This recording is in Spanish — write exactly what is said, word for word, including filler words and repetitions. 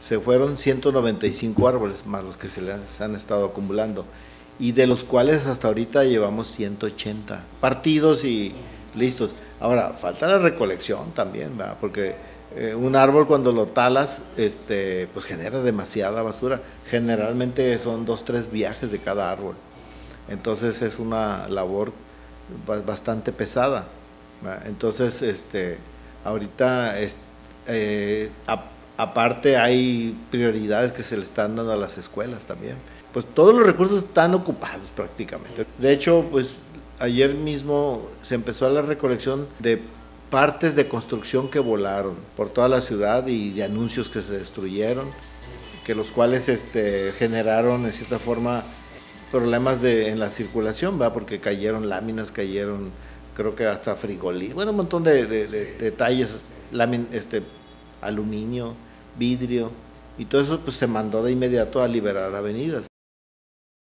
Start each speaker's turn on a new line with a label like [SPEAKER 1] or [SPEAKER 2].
[SPEAKER 1] se fueron ciento noventa y cinco árboles, más los que se les han estado acumulando, y de los cuales hasta ahorita llevamos ciento ochenta partidos y listos. Ahora, falta la recolección también, ¿verdad? Porque eh, un árbol cuando lo talas, este, pues genera demasiada basura. Generalmente son dos, tres viajes de cada árbol. Entonces es una labor bastante pesada, ¿verdad? Entonces, este, ahorita, es, eh, a, aparte hay prioridades que se le están dando a las escuelas también. Pues todos los recursos están ocupados prácticamente. De hecho, pues ayer mismo se empezó la recolección de partes de construcción que volaron por toda la ciudad y de anuncios que se destruyeron, que los cuales este, generaron en cierta forma problemas de, en la circulación, ¿va? Porque cayeron láminas, cayeron creo que hasta frigoríficos, bueno, un montón de, de, de detalles, lámin, este, aluminio, vidrio, y todo eso pues se mandó de inmediato a liberar avenidas.